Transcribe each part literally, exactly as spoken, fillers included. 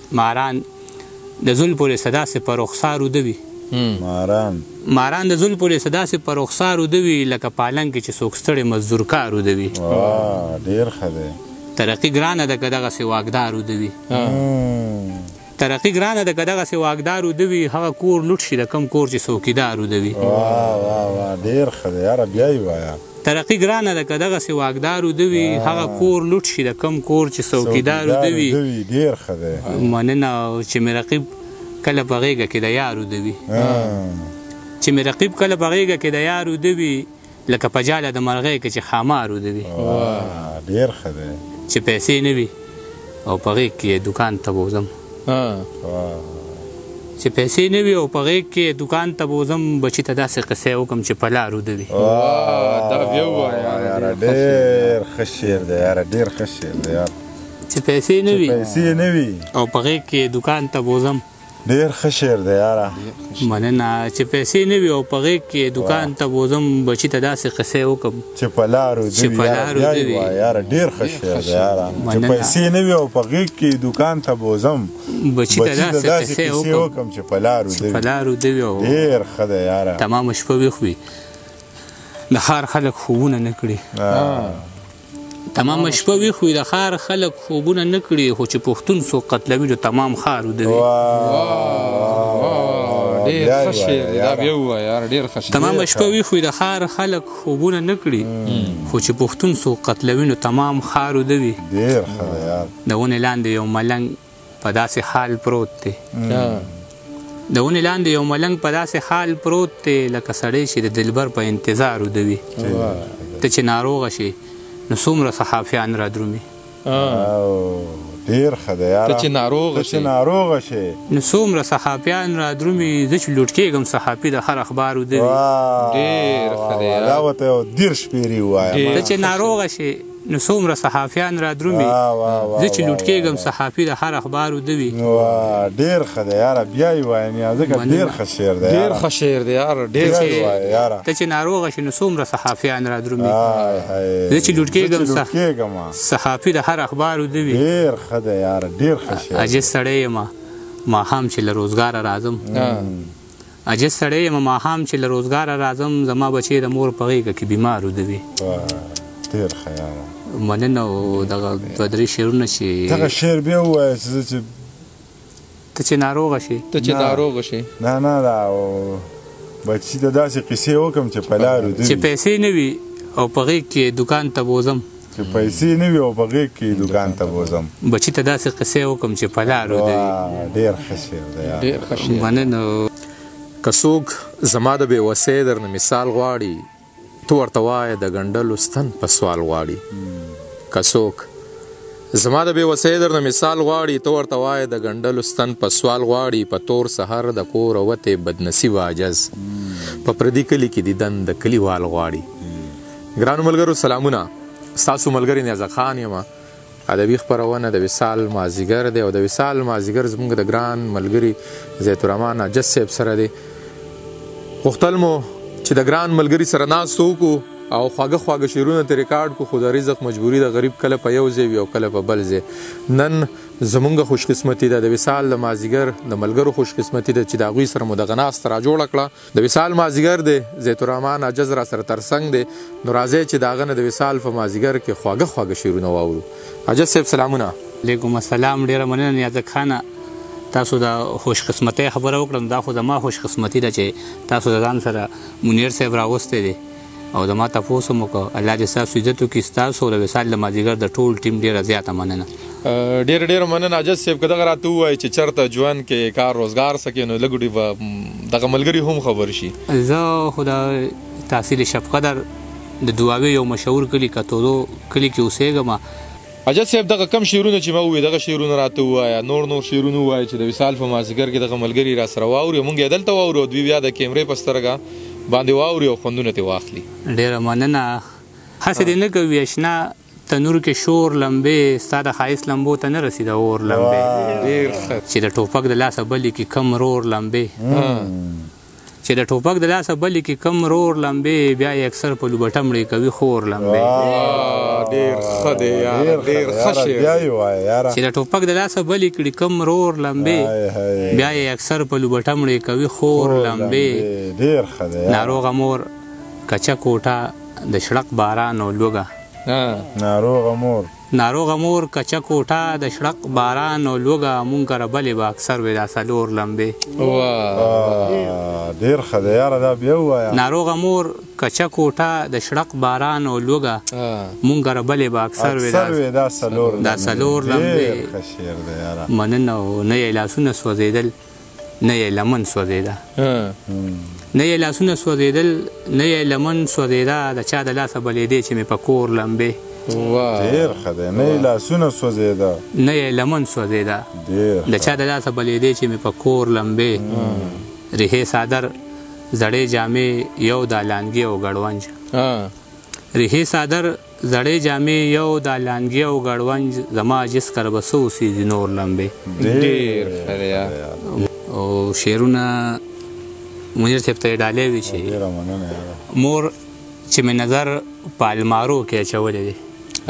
ماران د زل پورې صداسې په رخسار ودوي ماران ماران د زل پورې صداسې په رخسار ودوي لکه پالنګ کې چې څوک ستړی مزدور کار ودوي ډېر ښه دی ترقي ګرانه ده که دغسې واکدار ودوي ترقي ګرانه ده که دغسې واکدار ودوي هغه کور لوټ شي د کم کور چې څوکیدار ودوي ډېر ښه دی یاره بیا یې وایه ترقي ګرانه ده که دغسې واکدار ودوي هغه کور لوټ شي د کم کور چې څوکیدار ودوي ډېر ښه دی مننه چې مې رقیب کله په غېږه کې د یار ودوي چې مې رقیب کله په غېږه کې د یار ودوي لکه په جاله د مرغۍ کې چې خامار ودوي ډېر ښه دی چې پیسې نه وي او په غېږ کې دوکان ته بوزم چې پیسې نه وي او په غېږ کې دوکان ته بوزم بچي ته داسې قصې وکړم چې په لار ودوي ډېر ښه شعر دی یاره ډېر ښه شعر دی یار چې پیسې نه وي پیسې نه وي او په غېږ کې دوکان ته بوزم ډېر ښه شعر دی یاره مننه چې پیسې نه وي او په غېږ کې دوکان ته بوزم بچي ته داسې قصې وکړم چې په لار ودوي یاره ډېر ښه شعر دی یاره چې پیسې نه وي او په غېږ کې دوکان ته بوزم بچي ته داسې قصې وکړم چې په لار ودوي په لار ودوي ډېر ښه دی یاره تمامه شپه ویښ وي د ښار خلک خوبونه نه کړي تمامه شپه ویښ وي د ښار خلک خوبونه نه کړي خو چې پښتون څوک قتلوي نو تمام ښار ودوي تمامه شپه ویښ وي د ښار خلک خوبونه نه کړي خو چې پښتون څوک قتلوي نو تمام ښار ودوي د ونې لاندې یو ملنګ په داسې حال پروت دی د ونې لاندې یو ملنګ په داسې حال پروت دی لکه سړی چې د دلبر په انتظار ودوي ته چې ناروغه شي نو څومره صحافیان را درومي ډېر ښه دی یاره ته چې ناروغه شي ناروغه شي نو څومره صحافیان را درومي زه چې لوټ کېږم صحافي د هر اخبار ودوي ډېر ښه دی دا ورته یو دېرش پېرې ووایم ته چې ناروغه شي نو څومره صحافیان را درومي زه چې لوټ کېږم صحافي د هر اخبار ودوي ډېر ښه دی یاره بیا یې وایه نیازکه ډېر ښه شعر دی ډېر ښه شعر دی یاره ډېر ته چې ناروغه شي نو څومره صحافیان را درومي زه چې لوټ کېږم صحافي د هر اخبار ودوي ډېر ښه دی یاره ډېر ښه شعر عاجز سړی یم ماښام چې له روزګاره راځم عاجز سړی یم ماښام چې له روزګاره راځم زما بچی د مور په غېږه کې بیمار ودوي ډېر ښه یاره مننه او دغه دوه درې شعرونه چې دغه شعر بیا ووایه چې زه چې ته چې ناروغه شي ته چې ناروغه شي نه نه دا بچي ته داسې قصې وکړم چې په لار ودوي چې پیسې نه وي او په غېږ کې دوکان ته بوزم چې پیسې نه وي او په غېږ کې دوکان ته بوزم بچي ته داسې قصې وکړم چې په لار ودوي ډېر ښه شعر دی ډېر ښه شعر مننه که څوک زما د بېوسۍ درنه مثال غواړي تو ورته وایه د ګنډلو ستن په سوال غواړي که څوک زما د بېوسۍ درنه مثال غواړي تو ورته وایه د ګنډلو ستن په سوال غواړي په تور سحر د کوره وتې بدنصیب عاجز په پردي کلي کې دیدن د کلیوال غواړي ګرانو ملګرو سلامونه ستاسو ملګری نیازک خان یم ادبي خپرونه د وصال مازیګر دی او د وصال مازیګر زموږ د ګران ملګري زیت الرحمن عاجز صاحب سره دی غوښتل مو چې د ګران ملګري سره ناست وکړو او خواږه خواږه شعرونه ترې ریکارډ کړو خو د رزق مجبوري د غریب کله په یو ځای وي او کله په بل ځای نن زمونږ خوشقسمتي ده د وصال د مازیګر د ملګرو خوشقسمتي ده چې د هغوی سره مو دغه ناسته راجوړه کړه د وصال مازیګر دی زیت الرحمن عاجز را سره ترڅنګ دی نو راځئ چې د هغه نه د وصال په مازیګر کې خواږه خواږه شعرونه واورو عاجز صاحب سلامونه علیکم السلام ډېره مننه نیازک خانه تاسو د خوشقسمتۍ خبره وکړم دا خو زما خوشقسمتي ده چې تاسو د ځان سره منیر صاحب راوستی دی او زما تپوس هم وکړه الله دې ستاسو عزت وکړي ستاسو او د وصال د مازیګر د ټول ټیم ډېره زیاته مننه ډېره ډېره مننه عاجز صاحب که دغه راته ووایي چې چېرته ژوند کې کار روزګار سکې نو لږ ډېر به دغه ملګري هم خبر شي زه خو د تحصیل شفقدر د دواوې یو مشهور کلي کتودو کلي کې اوسېږم عاجز صاحب دغه کم شعرونه چې ما ووایي دغه شعرونه راته ووایه نور نور شعرونه ووایه چې د وصال په مازیګر کې دغه ملګري را سره واوري مونږ یې دلته واورو دوی بیا د کیمرې په سترګه باندې واوري او خوندونه ترې واخلي ډېره مننه هسې دې نه کوي اشنا تنور کې شور لمبې ستا د ښایست لمبو ته نه رسېده اور لمبې چې د ټوپک د لاسه بلې کې کم رور لمبې چې د ټوپک د لاسه بلې کې کم رور لمبې بیا یې اکثر په لوبټه مړې کوي خور لمبې ډېر ښه دی یاره ډېر ښه شعر چې د ټوپک د لاسه بلې کړي کم رور لمبې بیا یې اکثر په لوبټه مړې کوي خور لمبې ناروغه مور کچه کوټه د شړق باران او لوږه ناروغه مور ناروغه مور کچه کوټه د شړق باران او لوږه مونږ کره بلې به اکثر وي دا څلور لمبې ډېر ښه دی یاره دا بیا ووایه ناروغه مور کچه کوټه د شړق باران او لوږه مونږ کره بلې به اکثر وي دا څلور دا څلور لمبې مننه او نه یې لاسونه سوځېدل نه یې لمن سوځېده نه یې لاسونه سوځېدل نه یې لمن سوځېده د چا د لاسه بلېدې چې مې په کور لمبې ډېر ښه دی نه یې لاسونه سوځېده نه یې لمن سوځېده د چا د لاسه بلېدې چې مې په کور لمبې ریحې څادر زړې جامې یو د لانګي او ګړونج ریحې څادر زړې جامې یو د لانګي او ګړونج زما جس کر به څه اوسېږي نور لمبې ډېر ښه دی او شعرونه منیر صاحب ته یې ډالۍ وي چې مور چې مې نظر په المارو کې اچولی دی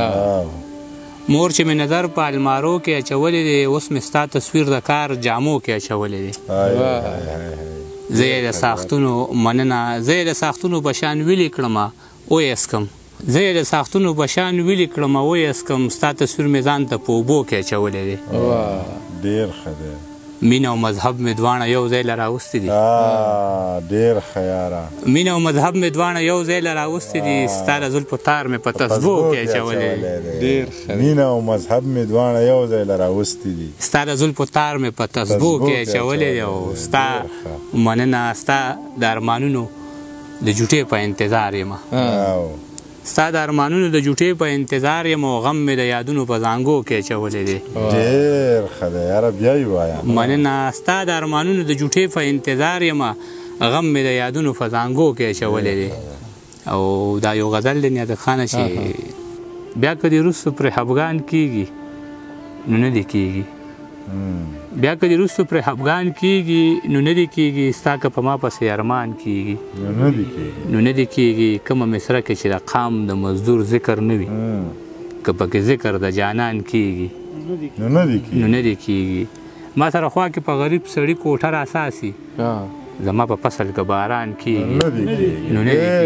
مور چې مې نظر په المارو کې اچولی دی اوس مې ستا تصویر د کار جامو کې اچولی دی زه یې د ساختونو مننه زه یې د ساختونو په شان ویلې کړمه ویسکم زه یې د ساختونو په شان ویلې کړمه ویسکم ستا تصویر مې ځان ته په اوبو کې اچولی دی ډېر ښه دی مینه او مذهب مې دواړه یو ځای له راوستي دي ډېر ښه یاره مینه او مذهب مې دواړه یو ځای له راوستي دي ستا د زلفو تار مې په تسبو کې اچولی ډېر ښه مینه او مذهب مې دواړه یو ځای له راوستي دي ستا د زلفو تار مې په تسبو کې اچولی دی او ستا مننه ستا د ارمانونو د جوټې په انتظار یم ستا د ارمانونو د جوټې په انتظار یم او غم مې د یادونو په زانګو کې اچولی دی ډېر ښه دی یاره بیا یې وایه مننه ستا د ارمانونو د جوټې په انتظار یم غم مې د یادونو په زانګو کې اچولی دی او دا یو غزل دی نیازک خانه چې بیا که دې وروسته پرې خفګان کېږي نو نه دې کېږي بیا که دې وروسته پرې خفګان کېږي نو نه دې کېږي ستا که په ما پسې ارمان کېږي نو نه دې کېږي کومه مصره کې چې د قام د مزدور ذکر نه وي که پکې ذکر د جانان کېږي نو نه دې کېږي نو نه دې کېږي ما سره خوا کې په غریب سړي کوټه راساسي زما په فصل که باران کېږي نو نه دې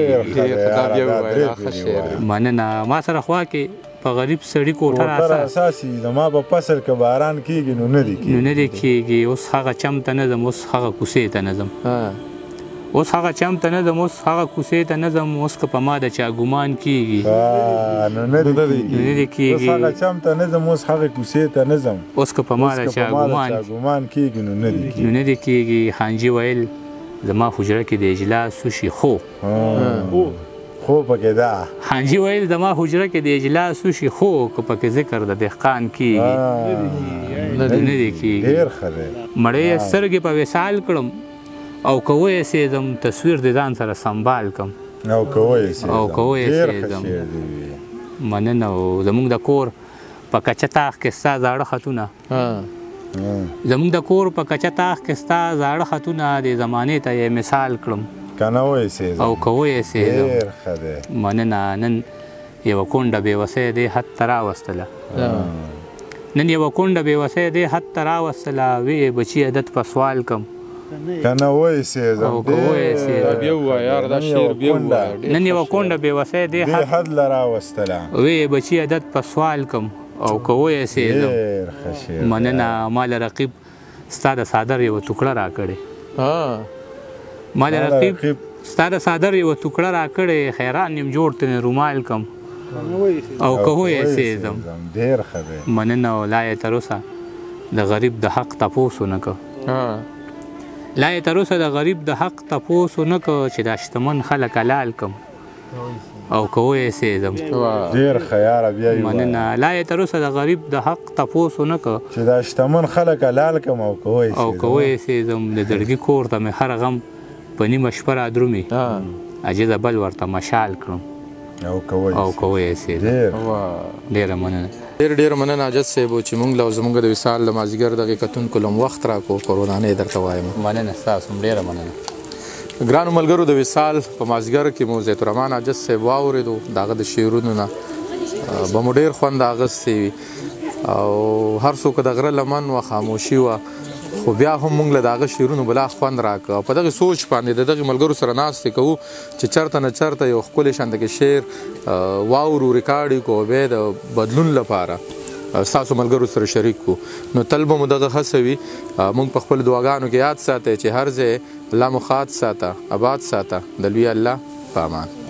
کېږي مننه ما سره خوا کې په غریب سړي کوټه راساسي زما په فصل که باران کېږي نو نه دې کېږي نو نه دې کېږي اوس هغه چم ته نه ځم اوس هغه کوڅې ته نه ځم اوس هغه چم ته نه ځم اوس هغه کوڅې ته نه ځم اوس که په ما د چا ګمان کېږي نو نه دې کېږي اوس هغه چم ته نه ځم اوس هغه کوڅې ته نه ځم اوس که په ما د چا ګمان کېږي نو نه دې کېږي نو نه دې کېږي خانجي ویل زما حجره کې د اجلاس وشي خو خو پکې ده خانجي ویل زما حجره کې د اجلاس وشي خو که پکې ذکر د دهقان کېږي نه دې کېږي ډېر ښه دی مړې یې سترګې په وصال کړم او که ویسېدم تصویر د ځان سره سنبال کړم او که ویسېدم او که ویسېدم مننه او زموږ د کور په کچه تاخ کې ستا زاړه خطونه زموږ د کور په کچه تاخ کې ستا زاړه خطونه د زمانې ته یې مثال کړم کنه ویسېدم او که ویسېدم ډېر ښه دی مننه نن یوه کونډه بېوسۍ دې حد ته راوستله نن یوه کونډه بېوسۍ دې حد ته راوستله ویې بچي عدت په سوال کم کنه ویسېدم او که ویسېدم نن یوه کونډه بېوسۍ دې حد له راوستله ویې بچي عدت په سوال کم او که ویسېدم مننه ما له رقیب ستا د څادر یوه ټوکړه راکړې ما د رقیب ستا د څادر یوه ټوکړه راکړې حیران یم جوړ ترې رومال کم او که ویسېدم ډېر ښه دی مننه او لا یې تر اوسه د غریب د حق تپوس ونه که لا یې تر اوسه د غریب د حق تپوس ونه که چې دا شتمن خلک حلال کم او که ویسېدم ډېر ښه یاره بیا یې مننه لا یې تر اوسه د غریب د حق تپوس ونه که چې دا شتمن خلک حلال کم او که ویسېدم او که ویسېدم د زړګي کور ته مې هر غم په نیمه شپه را درومي عاجزه بل ورته مشال کړم او که ویسېدم ډېره مننه ډېر ډېر مننه عاجز صاحب چې موږ له زموږ د وصال د مازدیګر دغې کتونکو له وخت راکړو په ورانۍ درته وایم مننه ستاسو هم ډېره مننه ګرانو ملګرو د وصال په مازیګر کې مو زیت الرحمن عاجز صاحب واورېدو د هغه د شعرونو نه به مو ډېر خوند اخیستی وي او هر څوک د غره لمن وه خاموشي وه خو بیا هم موږ له د هغه شعرونو بلا خوند راکړه او په دغې سوچ باندې د دغې ملګرو سره ناستې کوو چې چرته نه چرته یو ښکلی شانته کې شعر واورو ریکارډ یې کړو بیا د بدلون لپاره ستاسو ملګرو سره شریک کړو نو تل به مو دغه هڅه وي موږ په خپلو دعاګانو کې یاد ساتئ چې هر ځای الله مو ښاد ساته آباد ساته د لوی الله په امان